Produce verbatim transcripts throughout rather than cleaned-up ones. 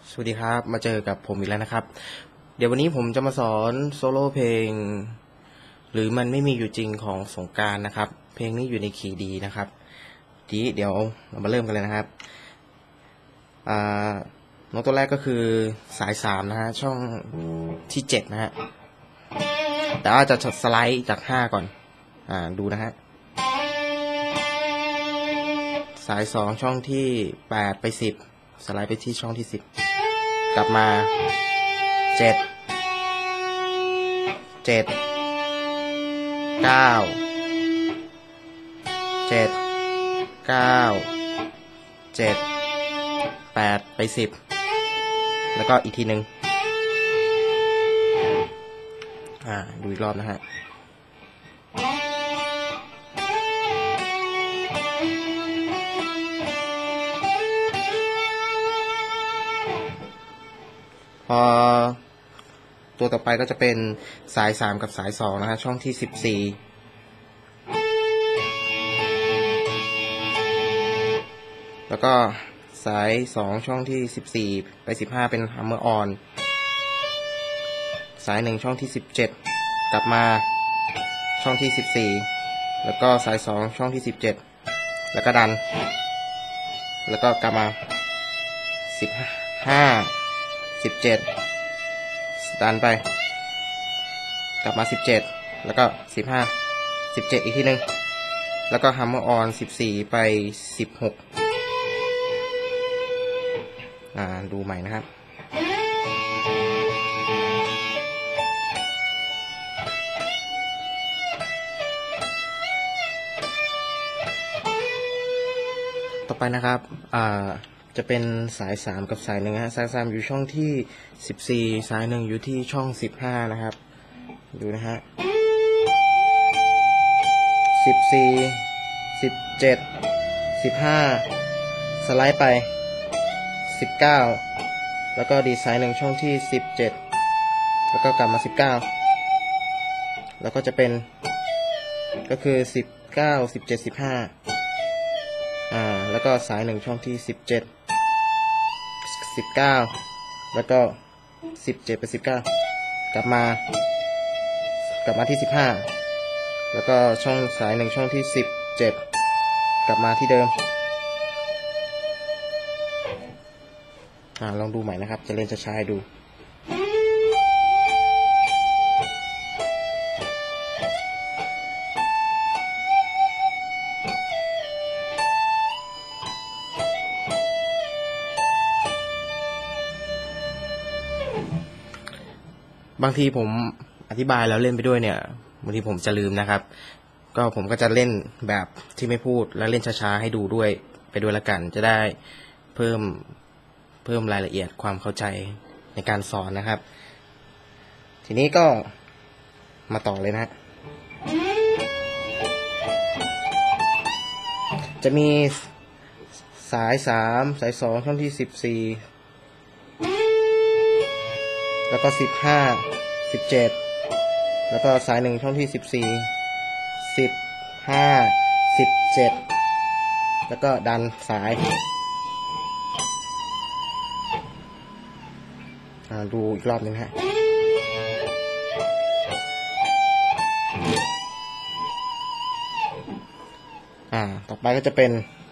สวัสดีครับมาเจอกับผมอีกแล้วนะครับเดี๋ยววันนี้ผมจะมาสอนโซโล่เพลงหรือมันไม่มีอยู่จริงของสงกรานต์นะครับเพลงนี้อยู่ในคีย์ดีนะครับทีเดี๋ยวเรามาเริ่มกันเลยนะครับอ่าโน้ตตัวแรกก็คือสายสามนะฮะช่องที่เจ็ดนะฮะแต่ว่าจะสไลด์จากห้าก่อนอ่าดูนะฮะสายสองช่องที่แปดไปสิบสไลด์ไปที่ช่องที่สิบกลับมาเจ็ดเจ็ดเก้าเจ็ดเก้าเจ็ดแปดไปสิบแล้วก็อีกทีหนึ่งอ่าดูอีกรอบนะฮะพอตัวต่อไปก็จะเป็นสายสามกับสายสองนะฮะช่องที่สิบสี่แล้วก็สายสองช่องที่สิบสี่ไปสิบห้าเป็นฮัมเมอร์ออนสายหนึ่งช่องที่สิบเจ็ดกลับมาช่องที่สิบสี่แล้วก็สายสองช่องที่สิบเจ็ดแล้วก็ดันแล้วก็กลับมาสิบห้าสิบเจ็ดดันไปกลับมาสิบเจ็ดแล้วก็สิบห้าสิบเจ็ดอีกทีนึงแล้วก็ฮัมเมอร์ออนสิบสี่ไปสิบหกอ่าดูใหม่นะครับต่อไปนะครับอ่าจะเป็นสายสามกับสายหนึ่งฮะสายสามอยู่ช่องที่สิบสี่สายหนึ่งอยู่ที่ช่องสิบห้านะครับดูนะฮะสิบสี่สิบเจ็ดสิบห้าสไลด์ไปสิบเก้าแล้วก็ดีดสายหนึ่งช่องที่สิบเจ็ดแล้วก็กลับมาสิบเก้าแล้วก็จะเป็นก็คือสิบเก้าสิบเจ็ดสิบห้าอ่าแล้วก็สายหนึ่งช่องที่สิบเจ็ดสิบเก้าแล้วก็สิบเจ็ดไปสิบเก้ากลับมากลับมาที่สิบห้าแล้วก็ช่องสายหนึ่งช่องที่สิบเจ็ดกลับมาที่เดิมอ่าลองดูใหม่นะครับจะเล่นช้าๆให้ดูบางทีผมอธิบายแล้วเล่นไปด้วยเนี่ยบางทีผมจะลืมนะครับก็ผมก็จะเล่นแบบที่ไม่พูดแล้วเล่นช้าๆให้ดูด้วยไปด้วยละกันจะได้เพิ่มเพิ่มรายละเอียดความเข้าใจในการสอนนะครับทีนี้ก็มาต่อเลยนะจะมีสายสามสายสองช่องที่สิบสี่แล้วก็สิบห้าสิบเจ็ดแล้วก็สายหนึ่งช่องที่สิบสี่สิบห้าสิบเจ็ดแล้วก็ดันสายดูอีกรอบหนึ่งฮะอ่าต่อไปก็จะเป็น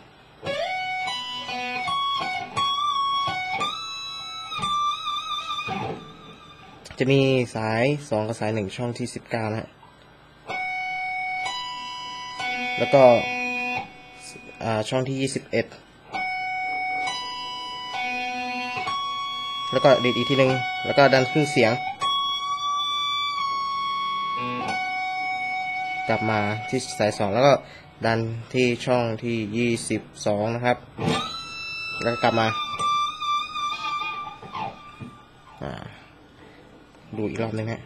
จะมีสายสองกับสายหนึ่งช่องที่สิบเก้านะฮะแล้วก็อ่าช่องที่ยี่สิบเอ็ดแล้วก็ดีดอีกทีนึงแล้วก็ดันขึ้นเสียงกลับมาที่สายสองแล้วก็ดันที่ช่องที่ยี่สิบสองนะครับแล้วก็กลับมาอ่าดูอีกรอบนึงฮะ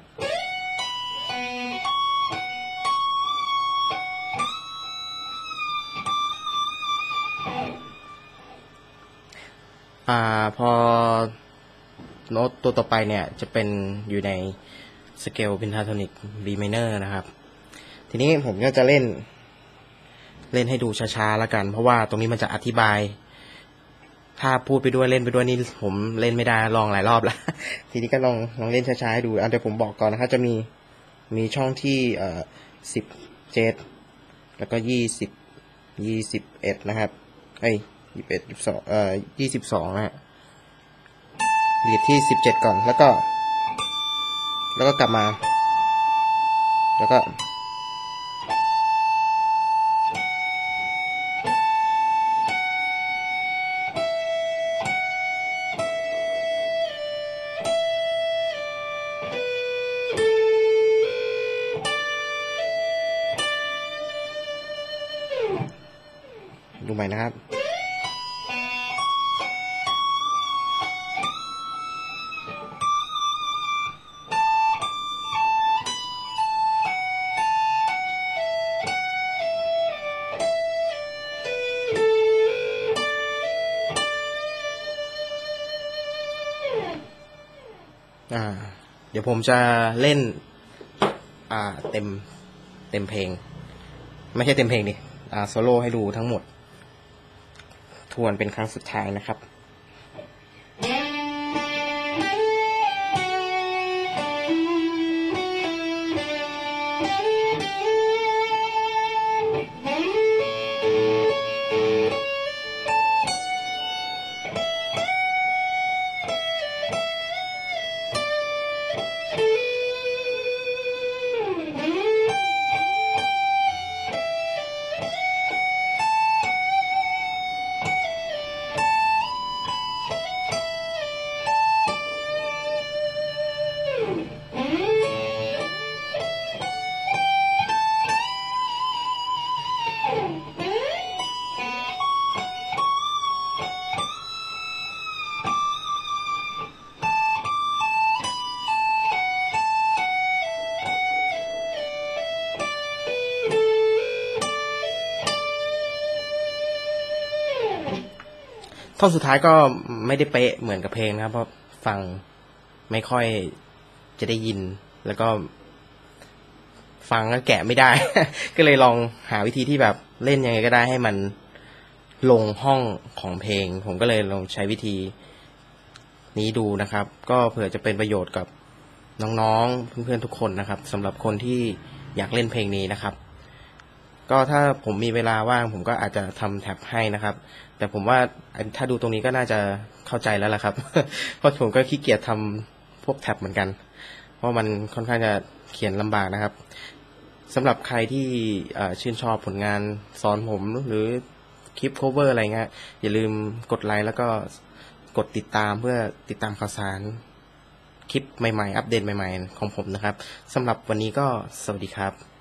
อ่าพอโน้ตตัวต่อไปเนี่ยจะเป็นอยู่ในสเกลเพนทาโทนิก B minor นะครับทีนี้ผมก็จะเล่นเล่นให้ดูช้าๆแล้วกันเพราะว่าตรงนี้มันจะอธิบายถ้าพูดไปด้วยเล่นไปด้วยนี่ผมเล่นไม่ได้ลองหลายรอบแล้ว ทีนี้ก็ลองลองเล่นช้าๆให้ดูอ่ะเดี๋ยวผมบอกก่อนนะครับจะมีมีช่องที่เอ่อสิบเจ็ดแล้วก็ยี่สิบยี่สิบเอ็ดนะครับเอ้ยยี่สิบเอ็ดยี่สิบสองเอ่อยี่สิบสองนะฮะดีดที่สิบเจ็ดก่อนแล้วก็ แล้วก็กลับมาแล้วก็ดูใหม่นะครับอ่าเดี๋ยวผมจะเล่นอ่าเต็มเต็มเพลงไม่ใช่เต็มเพลงดิอ่าโซโล่ให้ดูทั้งหมดทวนเป็นครั้งสุดท้ายนะครับท่อนสุดท้ายก็ไม่ได้เป๊ะเหมือนกับเพลงนะครับเพราะฟังไม่ค่อยจะได้ยินแล้วก็ฟังก็แกะไม่ได้ ก็เลยลองหาวิธีที่แบบเล่นยังไงก็ได้ให้มันลงห้องของเพลงผมก็เลยลองใช้วิธีนี้ดูนะครับก็เผื่อจะเป็นประโยชน์กับน้องๆเพื่อนๆทุกคนนะครับสำหรับคนที่อยากเล่นเพลงนี้นะครับก็ถ้าผมมีเวลาว่างผมก็อาจจะทำแท็บให้นะครับแต่ผมว่าถ้าดูตรงนี้ก็น่าจะเข้าใจแล้วล่ะครับ เพราะผมก็ขี้เกียจทำพวกแท็บเหมือนกันเพราะมันค่อนข้างจะเขียนลำบากนะครับสำหรับใครที่ชื่นชอบผลงานสอนผมหรือคลิป cover อะไรเงี้ยอย่าลืมกดไลค์แล้วก็กดติดตามเพื่อติดตามข่าวสารคลิปใหม่ๆอัปเดตใหม่ๆของผมนะครับสำหรับวันนี้ก็สวัสดีครับ